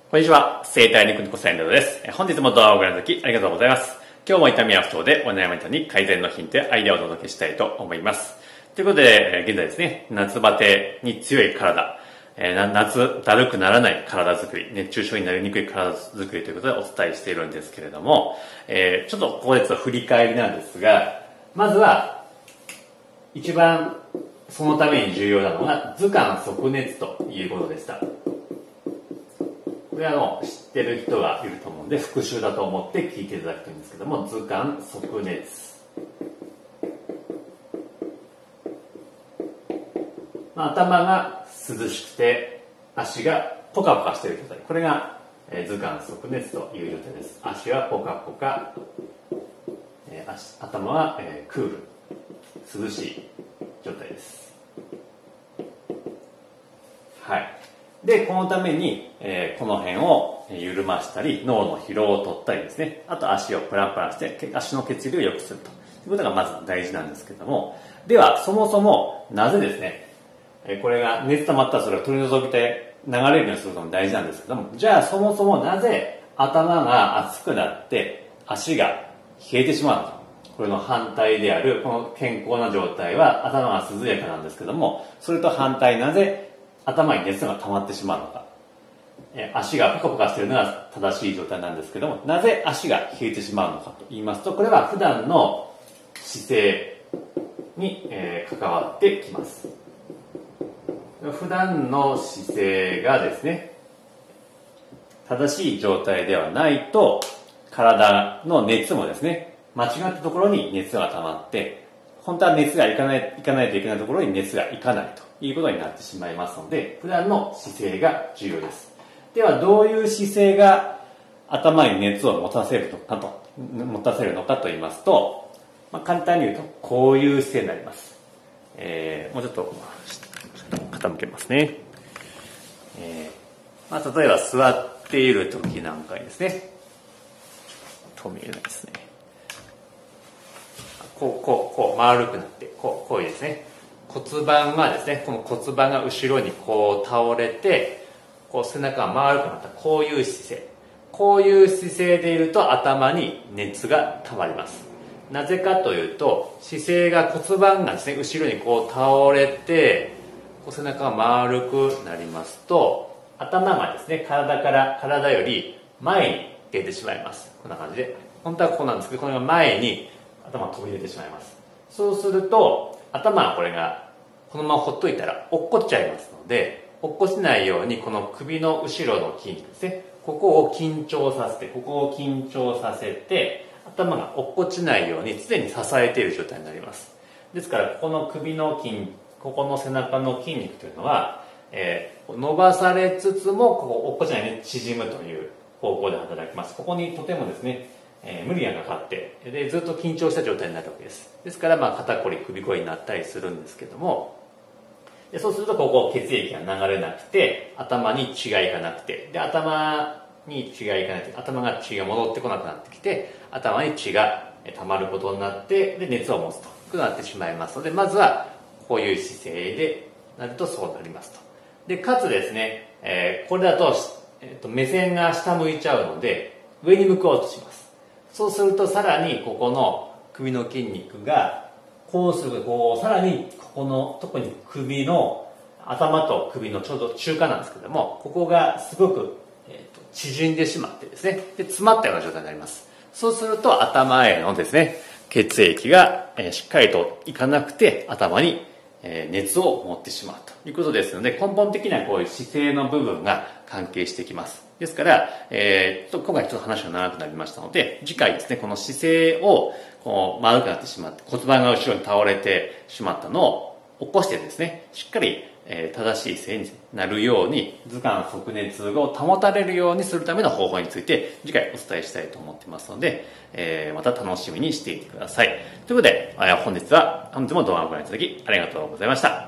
こんにちは。生体肉のコサインです。本日も動画をご覧いただきありがとうございます。今日も痛みや不調でお悩み方に改善のヒントやアイデアをお届けしたいと思います。ということで、現在ですね、夏バテに強い体、夏だるくならない体づくり、熱中症になりにくい体づくりということでお伝えしているんですけれども、ちょっとここで振り返りなんですが、まずは、一番そのために重要なのが図鑑即熱ということでした。これは知ってる人がいると思うんで復習だと思って聞いていただきたいんですけども、図鑑即熱、頭が涼しくて足がポカポカしている状態、これが図鑑即熱という状態です。足はポカポカ、頭はクール、涼しい状態です。はい。で、このために、この辺を緩ましたり、脳の疲労を取ったりですね、あと足をプランプランして、足の血流を良くするということがまず大事なんですけれども、では、そもそもなぜですね、これが熱溜まったらそれを取り除いて流れるようにすることも大事なんですけども、じゃあそもそもなぜ頭が熱くなって足が冷えてしまうのか。これの反対である、この健康な状態は頭が涼やかなんですけども、それと反対なぜ頭に熱が溜まってしまうのか。足がポカポカしているのが正しい状態なんですけども、なぜ足が冷えてしまうのかと言いますと、これは普段の姿勢に関わってきます。普段の姿勢がですね、正しい状態ではないと、体の熱もですね、間違ったところに熱が溜まって、本当は熱がいかないといけないところに熱がいかないということになってしまいますので、普段の姿勢が重要です。では、どういう姿勢が頭に熱を持たせるのかと言いますと、簡単に言うと、こういう姿勢になります。もうちょっと傾けますね。例えば座っている時なんかにですね、と見えないですね。こう丸くなって、こういうですね。骨盤がですね、この骨盤が後ろにこう倒れて、こう背中が丸くなった、こういう姿勢。こういう姿勢でいると頭に熱が溜まります。なぜかというと、姿勢が骨盤がですね、後ろにこう倒れて、こう背中が丸くなりますと、頭がですね、体より前に出てしまいます。こんな感じで。本当はこうなんですけど、これが前に頭が飛び出てしまいます。そうすると、頭はこれがこのままほっといたら落っこっちゃいますので、落っこちないようにこの首の後ろの筋肉ですね、ここを緊張させて、頭が落っこちないように常に支えている状態になります。ですから、ここの首のここの背中の筋肉というのは、伸ばされつつも、ここ落っこちないように縮むという方向で働きます。ここにとてもですね、無理がかかってでずっと緊張した状態になるわけです。ですから肩こり首こりになったりするんですけども、そうするとここ血液が流れなくて頭に血がいかなくて、で頭に血がいかなくて頭が血が戻ってこなくなってきて、頭に血が溜まることになってで熱を持つとなってしまいますので、まずはこういう姿勢でなるとそうなりますと。でかつですね、これだと、目線が下向いちゃうので上に向こうとします。そうするとさらにここの首の筋肉がこうするとこうさらにここの特に首の頭と首のちょうど中間なんですけども、ここがすごく、縮んでしまってですね、で詰まったような状態になります。そうすると頭へのですね血液がしっかりといかなくて頭に熱を持ってしまうということですので、根本的なこういう姿勢の部分が関係してきます。ですから、今回ちょっと話が長くなりましたので、次回ですね、この姿勢をこう丸くなってしまって、骨盤が後ろに倒れてしまったのを起こしてですね、しっかり正しい姿勢になるように、図鑑即熱を保たれるようにするための方法について次回お伝えしたいと思ってますので、また楽しみにしていてください。ということで、本日も動画をご覧いただきありがとうございました。